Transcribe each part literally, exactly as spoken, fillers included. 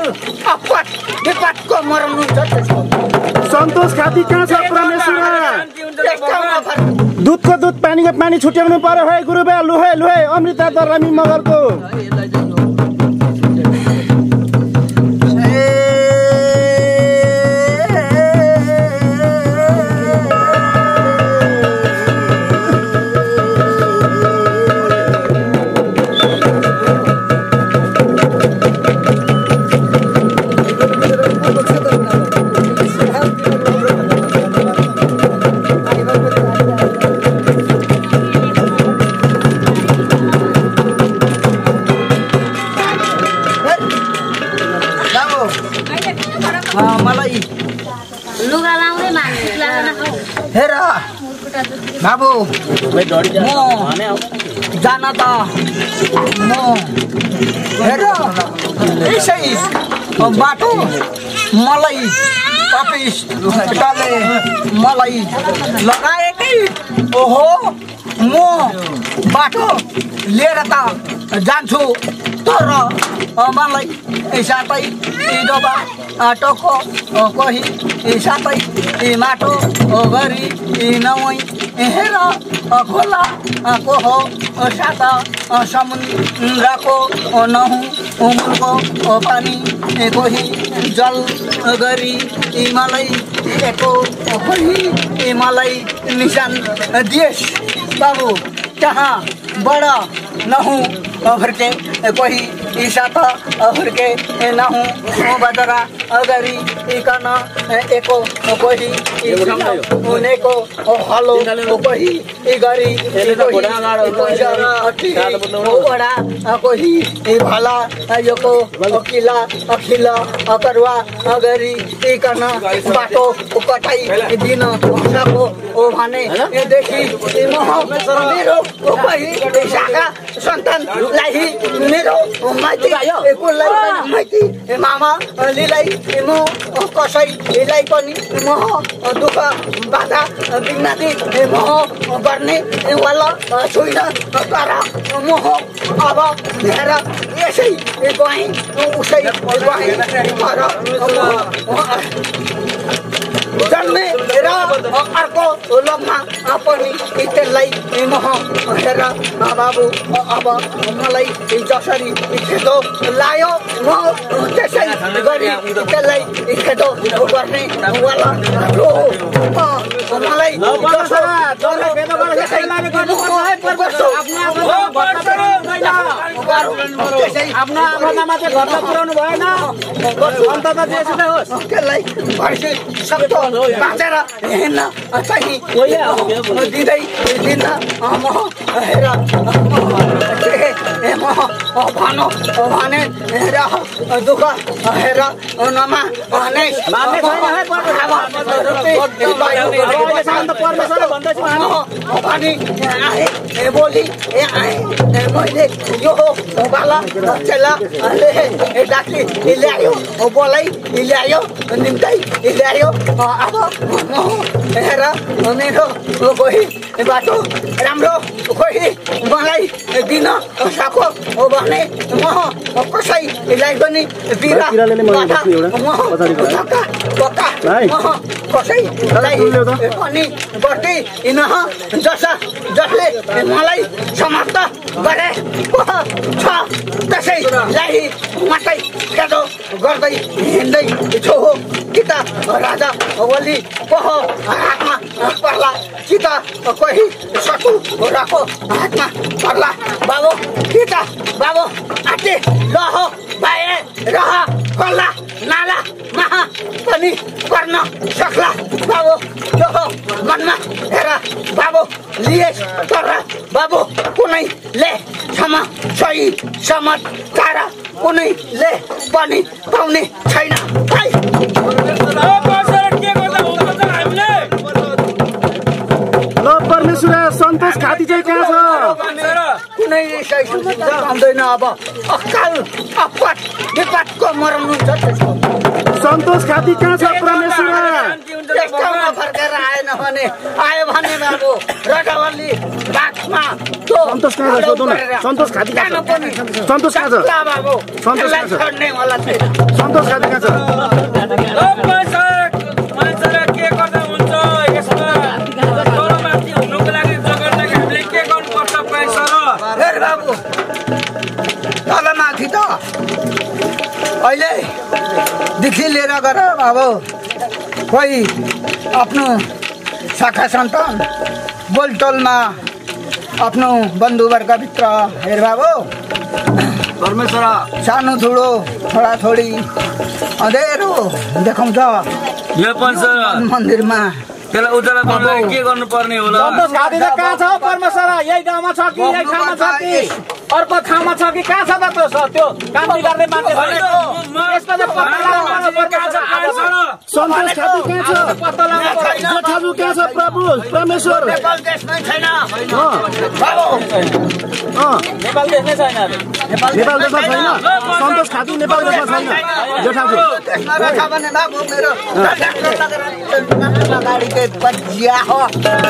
अपट विपटको मर्नुहुन्छ त्यसको सन्तोष खाती कहाँ छ परमेश्वर दुधको दुध पानीको पानी छुट्याउनु पर्यो है गुरुबा लुहे लुहे अमृता दरामी मगरको बाबु जान त म हेर यसै बाटो मलाई अफिसले मलाई लगाएकै ओहो म बाटो लिएर त जान्छु तर मलाई साथै डोबा टोको कोही साथै माटो गरी नवै हेर खोला को हो साथ समुद्रको नहुँ मुलको पानी कोही जल गरी मलाई दिएको कोही मलाई निशान दिएस बाबु कहाँ बडा नहुँ फर्के कोही साथ फर्के नहुँ बदरा गरी इकन एको कोही उनेको हलो कोही गरी ओडा कोही भला योको किला अखिला करुवा गरी इकन बाटो कटाइ दिन सको ओ भने देखि मेरो कोही शाखा सन्तानलाई मेरो माइती माइती मामा लिलाई म कसैलाई पनि म दुःख बाधा बिमारी म गर्ने वाला छुइनँ तर म अब हेर यसै गएँ उसै गएँ तर जन्मे र अर्को लोकमा पनि त्यसलाई म हेर बाबु अब मलाई जसरी खेदो लायो म त्यसै गरी त्यसलाई खेदो गर्ने वाला हो मलाई आफ्ना आमामा चाहिँ घरमा पुऱ्याउनु भएन अन्तत त्यसै होस् त्यसलाई भर्सी सक्दो बाँचेर हिँड्न चाहिँ दिँदै दिन म हेर म भन भने हेर दुःख हेर नमा भने भनी आए बोली आए मैले यो बाला चेला डाक्ली ल्यायो बोलाइ ल्यायो निम्तै ल्यायो अब हेर मेरो कोही बाटो राम्रो कोही मलाई दिन सको भने म कसैलाई पनि बिरा पक्का म कसैलाई पनि गर्दिन जसा जसले मलाई समाप्त गरे छ त्यसैलाई मात्रै खेदो गर्दै हिँड्दै छु कि त राजा ओली को हातमा पर्ला कि त कोही सटु राको हातमा पर्ला बाबु कि त बाबु आटे रह भए रह खोला नाला महा पनि गर्न सक्ला बाबु यो मनमा हेर बाबु लिए तर बाबु कुनैले क्षमा सही चमत्कार कुनैले पनि पाउने छैन परमेश्वर सन्तोष खाती चाहिँ कहाँ छ कुनै आउँदैन अब अकाल अपट विपटको मर्नुहुन्छ त्यसको सन्तोष खाती कहाँ छ परमेश्वर फर्केर आएन भने आयो भने बाबु रटवल्ली बाघ त्यसमा त्यो सन्तोष कहाँ छ सोध्नु न सन्तोष खाती कहाँ छ सन्तोष कहाँ छ सन्तोष कहाँ छ सन्तोष खाती कहाँ छ मान्छेले के गर्दा हुन्छ यसमा तलमाथि हुनुको लागि जगतलाई हामीले के गर्नुपर्छ पैसा र हेर बाबु तलमाथि त अहिलेदेखि लिएर गएर अब कोही आफ्नो शाखा सन्तान बोलटोलमा आफ्नो बन्धुवर्गभित्र हेर बाबु परमेश्वर सानो ठुलो छोराछोरी अँधेरो देखाउँछ यो पंच मन्दिरमा त्यसलाई उज्यालो बनाउनलाई के गर्नुपर्ने होला सन्तोष खाती त कहाँ छ परमेश्वर यही गाउँमा छ कि यही ठाउँमा छ कि अर्को ठाउँमा छ कि कहाँ छ त त्यो त्यो काम बिगार्ने मान्छे यसको चाहिँ पत्ता लगाउनु पर्छ सन्तोष खाती कहाँ छ पत्ता लगाउनु पर्छ जेठाजु कहाँ छ प्रभु परमेश्वर नेपाल देशमै छैन नेपाल देशमै छैन नेपाल देशमा छैन सन्तोष खाती नेपाल देशमा छैन जेठाजु त्यसमा राख भने बाबु मेरो अगाडि के बजिया हो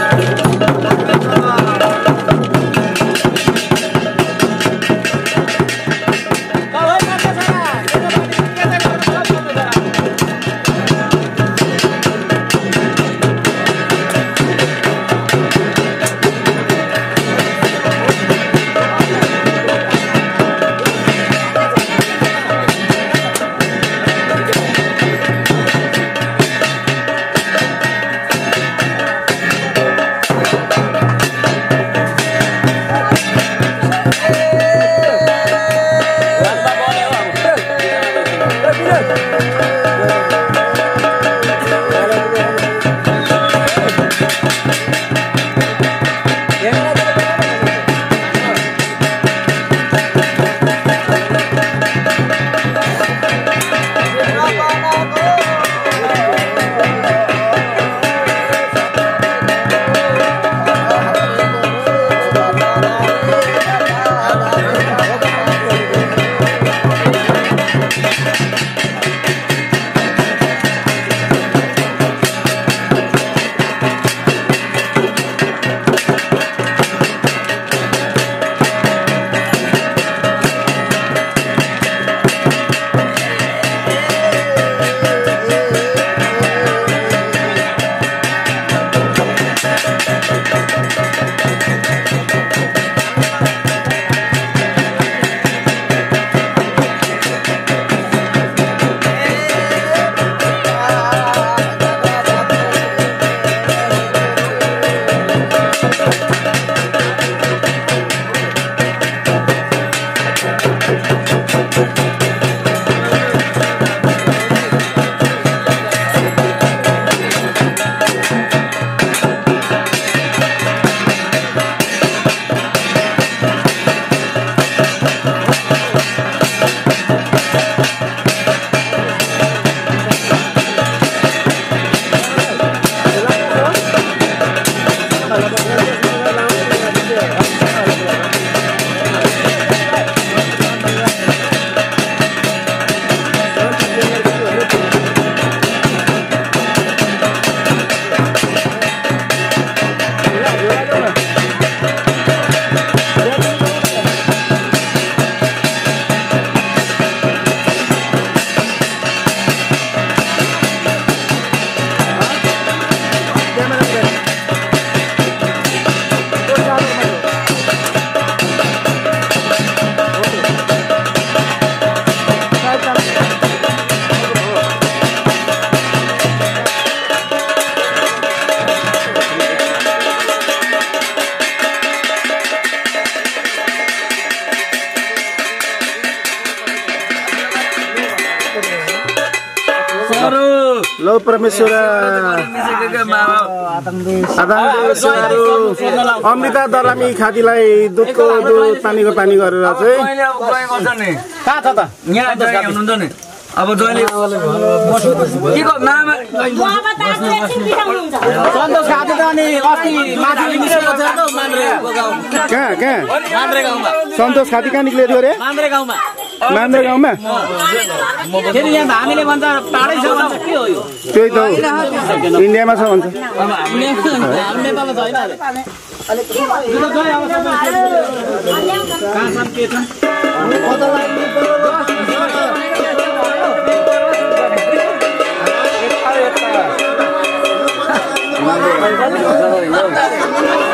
लो परमेश्वर अमृता दरामी खातीलाई दुधको दुध पानीको पानी गरेर चाहिँ कहाँ छ त यहाँ हुनुहुन्छ नि अब जहिले के को नाम सन्तोष खाती त अनि अस्ति माथि निस्केको छ त मान्द्रे गाउँ कहाँ कहाँ मान्द्रे गाउँमा सन्तोष खाती कहाँ निक्लेको थियो अरे मान्द्रे गाउँमा मान्द्रे गाउँमा फेरि यहाँ हामीले भन्छ टाढै छ भन्छ के हो यो त्यही त हो इन्डियामा छ भन्छ नेपालमा छैन अरे कहाँ छन् के छन् Thank you.